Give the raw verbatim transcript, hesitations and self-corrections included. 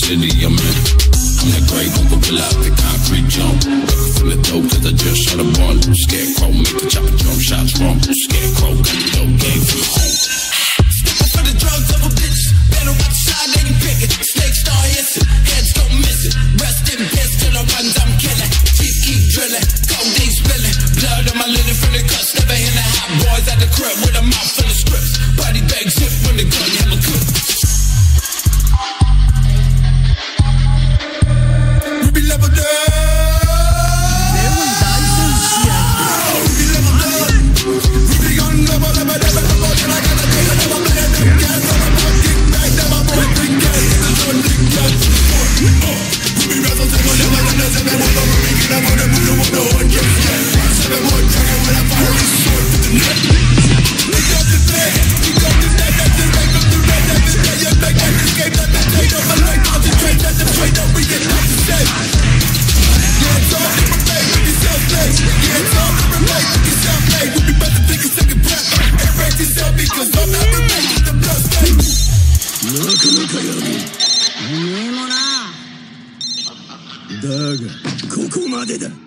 city I'm in. I'm that great Uncle Bill out the concrete jump. Looking from the dope cause I just shot a ball. Scarecrow make the chopper drum shots wrong. Scarecrow got the dope game from home. Stepping for the drugs of a bitch. Better watch side, they can pick it. Snake star hissing, heads don't miss it. Rest in piss till the runs I'm killing. Teeth keep drilling, codeine spilling. Blood on my linen from the cuts. Never in the hot boys at the crib with a mouth full of scripts. Body bag zip when the gun hammer cook. We be leveled up. だがここまでだ。